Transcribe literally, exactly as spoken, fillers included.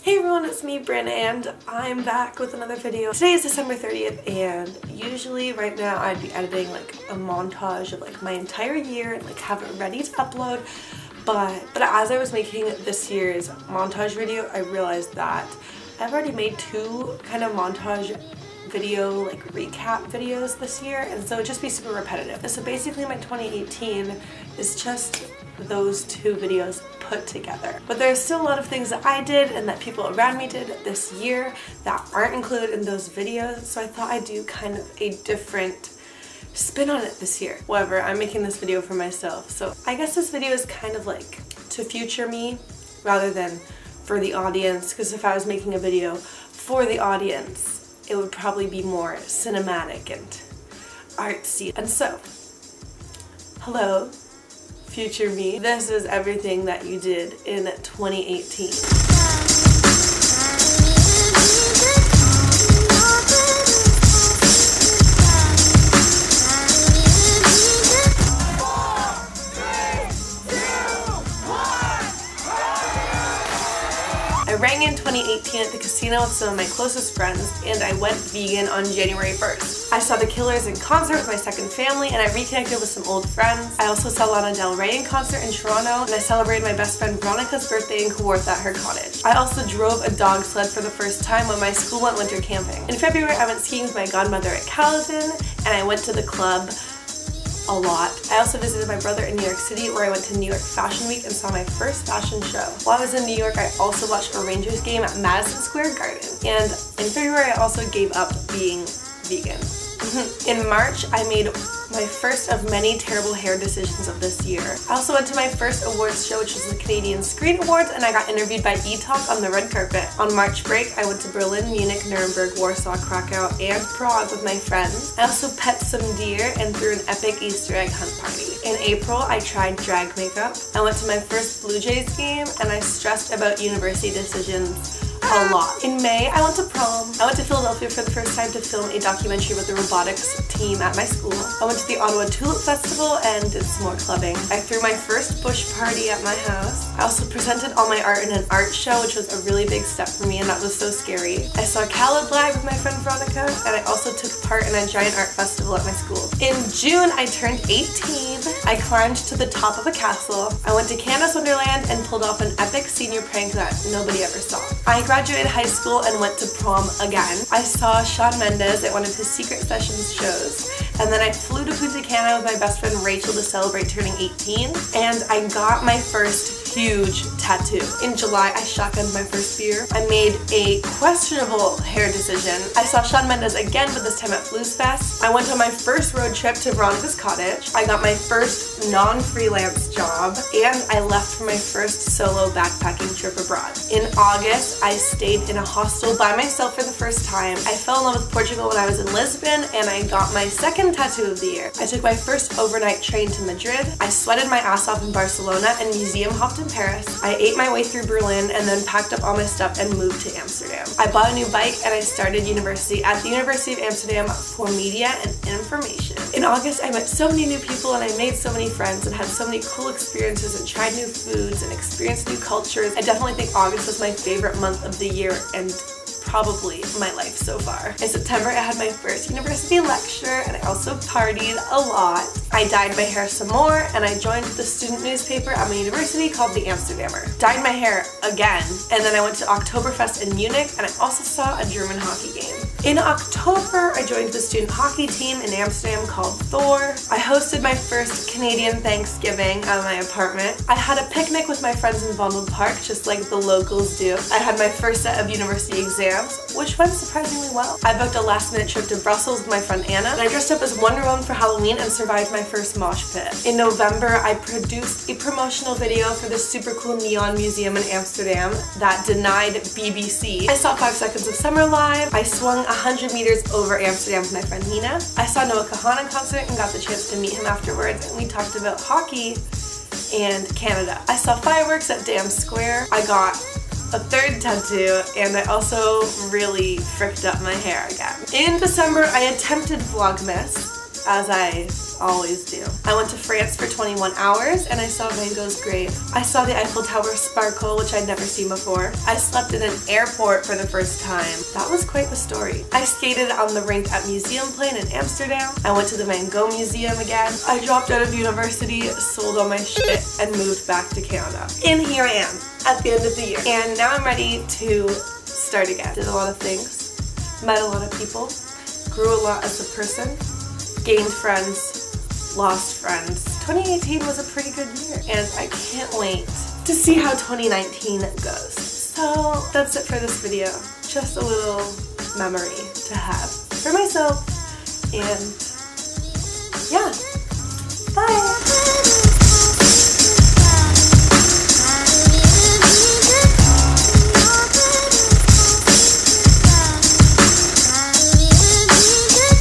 Hey everyone, it's me, Bryn, and I'm back with another video. Today is December thirtieth, and usually right now I'd be editing like a montage of like my entire year and like have it ready to upload. But, but as I was making this year's montage video, I realized that I've already made two kind of montage video like recap videos this year, and so it'd just be super repetitive. And so basically my twenty eighteen is just those two videos put together. But there's still a lot of things that I did and that people around me did this year that aren't included in those videos, so I thought I'd do kind of a different spin on it this year. However, I'm making this video for myself, so I guess this video is kind of like to future me rather than for the audience, because if I was making a video for the audience, it would probably be more cinematic and artsy. And so, hello, future me. This is everything that you did in twenty eighteen. I rang in twenty eighteen at the casino with some of my closest friends, and I went vegan on January first. I saw The Killers in concert with my second family, and I reconnected with some old friends. I also saw Lana Del Rey in concert in Toronto, and I celebrated my best friend Veronica's birthday in Kawartha at her cottage. I also drove a dog sled for the first time when my school went winter camping. In February, I went skiing with my godmother at Caledon, and I went to the club a lot. I also visited my brother in New York City, where I went to New York Fashion Week and saw my first fashion show. While I was in New York, I also watched a Rangers game at Madison Square Garden. And in February, I also gave up being vegan. In March, I made my first of many terrible hair decisions of this year. I also went to my first awards show, which was the Canadian Screen Awards, and I got interviewed by E-Talk on the red carpet. On March break, I went to Berlin, Munich, Nuremberg, Warsaw, Krakow, and Prague with my friends. I also pet some deer and threw an epic Easter egg hunt party. In April, I tried drag makeup. I went to my first Blue Jays game, and I stressed about university decisions a lot. In May, I went to prom. I went to Philadelphia for the first time to film a documentary about the robotics team at my school. I went to the Ottawa Tulip Festival and did some more clubbing. I threw my first bush party at my house. I also presented all my art in an art show, which was a really big step for me, and that was so scary. I saw Khaled live with my friend Veronica, and I also took part in a giant art festival at my school. In June, I turned eighteen. I climbed to the top of a castle. I went to Canada's Wonderland and pulled off an epic senior prank that nobody ever saw. I graduated high school and went to prom again. I saw Shawn Mendes at one of his Secret Sessions shows, and then I flew to Punta Cana with my best friend Rachel to celebrate turning eighteen, and I got my first huge tattoo. In July, I shotgunned my first beer. I made a questionable hair decision. I saw Shawn Mendes again, but this time at Blues Fest. I went on my first road trip to Veronica's cottage. I got my first non-freelance job, and I left for my first solo backpacking trip abroad. In August, I stayed in a hostel by myself for the first time. I fell in love with Portugal when I was in Lisbon, and I got my second tattoo of the year. I took my first overnight train to Madrid. I sweated my ass off in Barcelona and museum hopped in Paris. I ate my way through Berlin and then packed up all my stuff and moved to Amsterdam. I bought a new bike and I started university at the University of Amsterdam for media and information. In August, I met so many new people and I made so many friends and had so many cool experiences and tried new foods and experienced new cultures. I definitely think August was my favorite month of the year and probably my life so far. In September, I had my first university lecture and I also partied a lot. I dyed my hair some more and I joined the student newspaper at my university called The Amsterdammer. Dyed my hair again, and then I went to Oktoberfest in Munich, and I also saw a German hockey game. In October, I joined the student hockey team in Amsterdam called Thor. I hosted my first Canadian Thanksgiving at my apartment. I had a picnic with my friends in Vondelpark Park, just like the locals do. I had my first set of university exams, which went surprisingly well. I booked a last minute trip to Brussels with my friend Anna, and I dressed up as Wonder Woman for Halloween and survived my first mosh pit. In November, I produced a promotional video for the super cool neon museum in Amsterdam that denied B B C. I saw Five Seconds of Summer live. I swung one hundred meters over Amsterdam with my friend Nina. I saw Noah Kahan in concert and got the chance to meet him afterwards, and we talked about hockey and Canada. I saw fireworks at Dam Square. I got a third tattoo, and I also really fricked up my hair again. In December, I attempted Vlogmas. as I always do. I went to France for twenty-one hours and I saw Van Gogh's grave. I saw the Eiffel Tower sparkle, which I'd never seen before. I slept in an airport for the first time. That was quite the story. I skated on the rink at Museumplein in Amsterdam. I went to the Van Gogh Museum again. I dropped out of university, sold all my shit, and moved back to Canada. And here I am at the end of the year. And now I'm ready to start again. Did a lot of things, met a lot of people, grew a lot as a person, gained friends, lost friends. twenty eighteen was a pretty good year and I can't wait to see how twenty nineteen goes. So that's it for this video. Just a little memory to have for myself, and yeah.